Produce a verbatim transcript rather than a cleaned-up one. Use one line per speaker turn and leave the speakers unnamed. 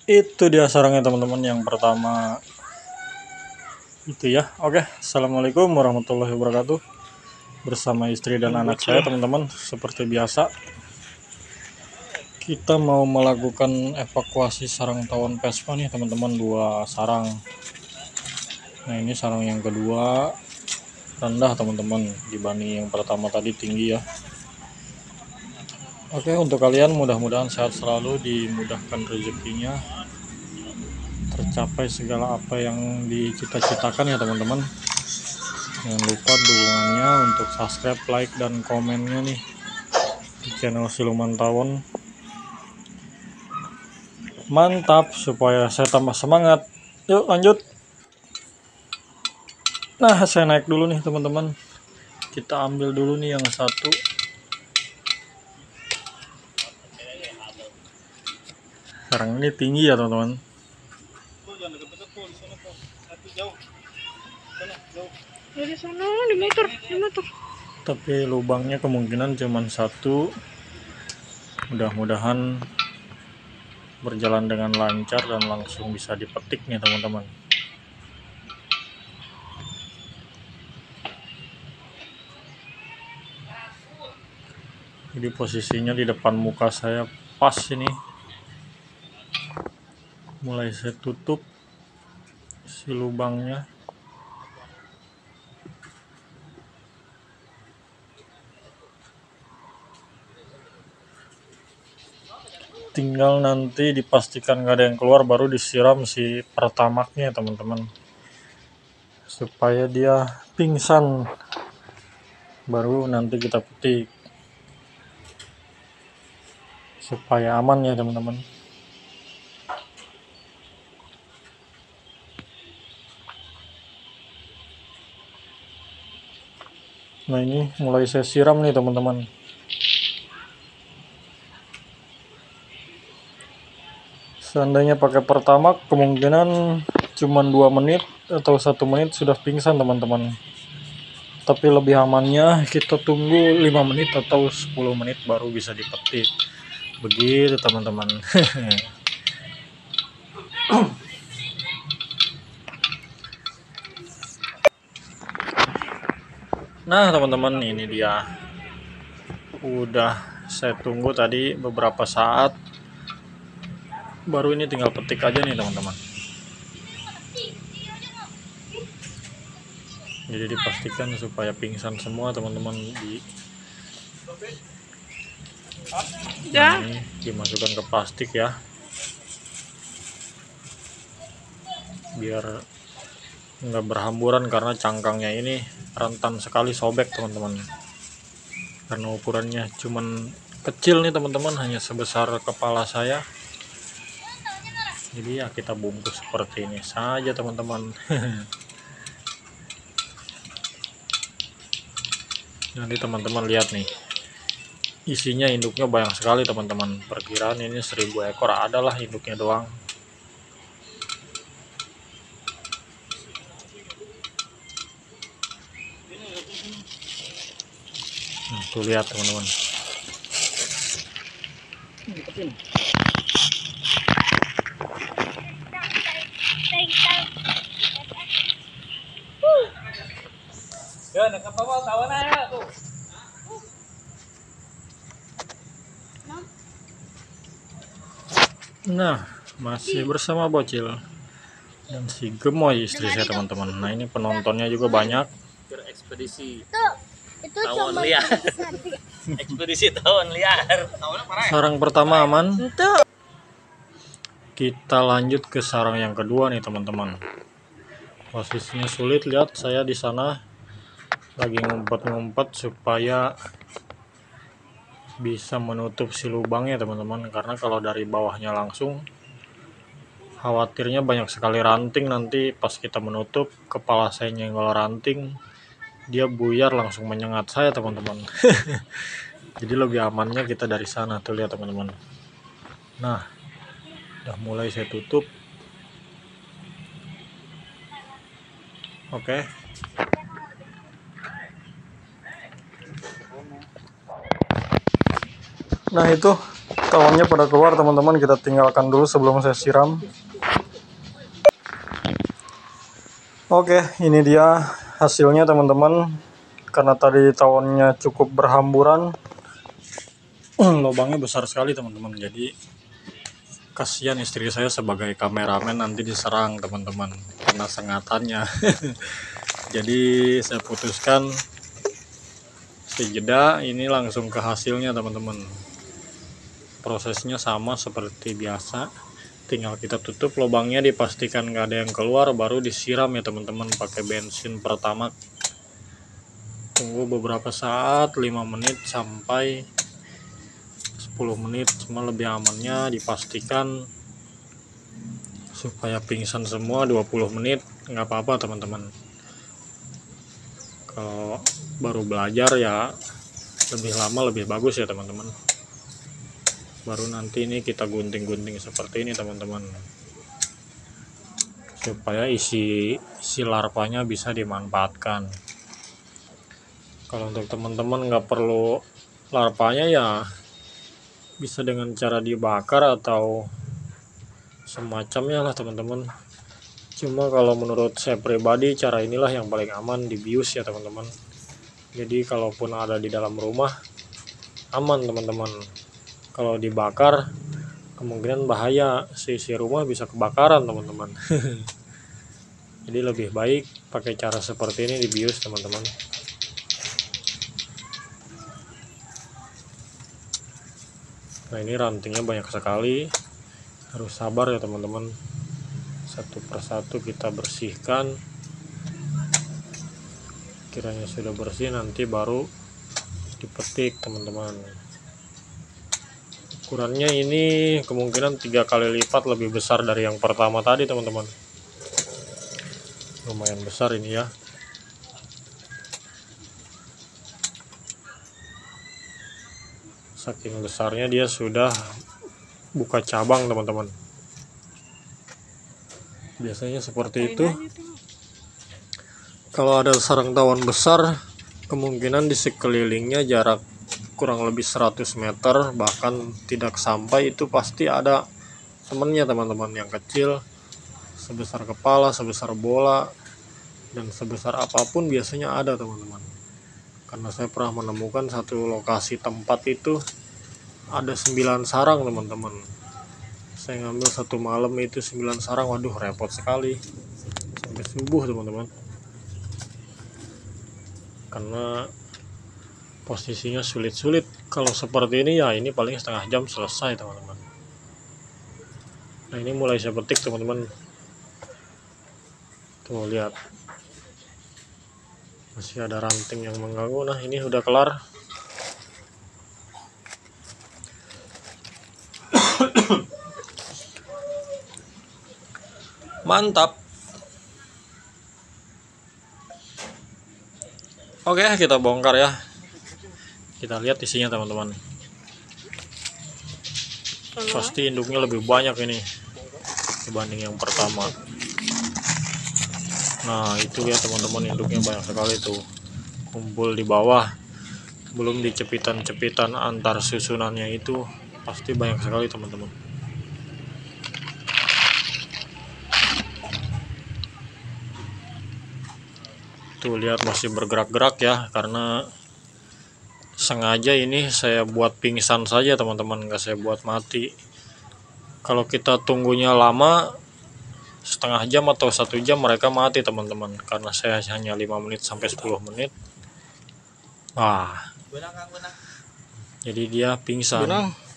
Itu dia sarangnya teman-teman, yang pertama itu ya. Oke, assalamualaikum warahmatullahi wabarakatuh. Bersama istri dan anak saya teman-teman, seperti biasa kita mau melakukan evakuasi sarang tawon Vespa nih teman-teman, dua sarang. Nah ini sarang yang kedua rendah teman-teman, dibanding yang pertama tadi tinggi ya. Oke, untuk kalian mudah-mudahan sehat selalu, dimudahkan rezekinya, tercapai segala apa yang dicita-citakan ya teman-teman. Jangan lupa dukungannya untuk subscribe, like, dan komennya nih di channel Siluman Tawon. Mantap, supaya saya tambah semangat. Yuk lanjut. Nah saya naik dulu nih teman-teman, kita ambil dulu nih yang satu. Sarang ini tinggi ya teman-teman.
Dari sana di meter, di meter.
Tapi lubangnya kemungkinan cuma satu. Mudah-mudahan berjalan dengan lancar dan langsung bisa dipetik nih teman-teman. Jadi posisinya di depan muka saya pas ini. Mulai saya tutup si lubangnya. Tinggal nanti dipastikan nggak ada yang keluar, baru disiram si pertamaknya teman-teman, supaya dia pingsan, baru nanti kita petik supaya aman ya teman-teman. Nah ini mulai saya siram nih teman-teman. Seandainya pakai pertamax kemungkinan cuma dua menit atau satu menit sudah pingsan teman-teman. Tapi lebih amannya kita tunggu lima menit atau sepuluh menit baru bisa dipetik. Begitu teman-teman. Nah teman-teman, ini dia. Udah saya tunggu tadi beberapa saat. Baru ini tinggal petik aja nih teman-teman. Jadi dipastikan supaya pingsan semua teman-teman. Di
Ya.
Nah, ini dimasukkan ke plastik ya, biar nggak berhamburan, karena cangkangnya ini rentan sekali sobek teman-teman. Karena ukurannya cuman kecil nih teman-teman, hanya sebesar kepala saya. Jadi ya kita bungkus seperti ini saja teman-teman. Nanti teman-teman lihat nih, isinya induknya banyak sekali teman-teman. Perkiraan ini seribu ekor adalah induknya doang. Nah, tuh lihat teman-teman.
Ya, nakabawa tawa na ya tuh.
Nah, masih bersama Bocil dan si gemoy istri saya teman-teman. Nah ini penontonnya juga banyak.
Ekspedisi
Itu itu
tawon
cuma
liar. Ekspedisi tawon liar.
Sarang pertama aman. Kita lanjut ke sarang yang kedua nih teman-teman. Posisinya sulit, lihat saya di sana lagi ngumpet-ngumpet supaya bisa menutup si lubangnya teman-teman. Karena kalau dari bawahnya langsung, khawatirnya banyak sekali ranting, nanti pas kita menutup kepala saya nyenggol ranting, dia buyar langsung menyengat saya teman-teman. Jadi lebih amannya kita dari sana, tuh lihat teman-teman. Nah udah mulai saya tutup. Oke, nah itu Tawonnya pada keluar teman-teman, kita tinggalkan dulu sebelum saya siram. Oke, ini dia hasilnya teman-teman. Karena tadi tawonnya cukup berhamburan, lubangnya besar sekali teman-teman. Jadi kasihan istri saya sebagai kameramen nanti diserang teman-teman karena sengatannya. Jadi saya putuskan sejeda ini langsung ke hasilnya teman-teman. Prosesnya sama seperti biasa, tinggal kita tutup lubangnya, dipastikan nggak ada yang keluar, baru disiram ya teman-teman pakai bensin pertama. Tunggu beberapa saat, lima menit sampai sepuluh menit, cuma lebih amannya dipastikan supaya pingsan semua dua puluh menit, nggak apa-apa teman-teman. Kalau baru belajar ya lebih lama lebih bagus ya teman-teman. Baru nanti ini kita gunting-gunting seperti ini teman-teman, supaya isi isi larvanya bisa dimanfaatkan. Kalau untuk teman-teman nggak perlu larvanya ya bisa dengan cara dibakar atau semacamnya lah teman-teman. Cuma kalau menurut saya pribadi cara inilah yang paling aman, dibius ya teman-teman. Jadi kalaupun ada di dalam rumah aman teman-teman. Kalau dibakar kemungkinan bahaya, sisi rumah bisa kebakaran teman-teman. Jadi lebih baik pakai cara seperti ini, dibius teman-teman. Nah ini rantingnya banyak sekali, harus sabar ya teman-teman. Satu persatu kita bersihkan. Kiranya sudah bersih nanti baru dipetik teman-teman. Ukurannya ini kemungkinan tiga kali lipat lebih besar dari yang pertama tadi teman-teman. Lumayan besar ini ya. Saking besarnya dia sudah buka cabang teman-teman. Biasanya seperti itu. Kalau ada sarang tawon besar, kemungkinan di sekelilingnya jarak kurang lebih seratus meter, bahkan tidak sampai, itu pasti ada temennya teman-teman. Yang kecil sebesar kepala, sebesar bola, dan sebesar apapun biasanya ada teman-teman. Karena saya pernah menemukan satu lokasi tempat itu ada sembilan sarang teman-teman. Saya ngambil satu malam itu sembilan sarang. Waduh, repot sekali sampai subuh teman-teman. Karena posisinya sulit-sulit. Kalau seperti ini ya ini paling setengah jam selesai teman-teman. Nah ini mulai saya petik teman-teman. Tuh lihat, masih ada ranting yang mengganggu. Nah ini udah kelar. Mantap. Oke, kita bongkar ya. Kita lihat isinya teman-teman. Pasti induknya lebih banyak ini dibanding yang pertama. Nah itu ya teman-teman, induknya banyak sekali tuh, kumpul di bawah. Belum di cepitan-cepitan antar susunannya itu pasti banyak sekali teman-teman. Tuh lihat masih bergerak-gerak ya, karena sengaja ini saya buat pingsan saja teman-teman, nggak saya buat mati. Kalau kita tunggunya lama, setengah jam atau satu jam, mereka mati teman-teman. Karena saya hanya lima menit sampai sepuluh menit. Wah, jadi dia pingsan.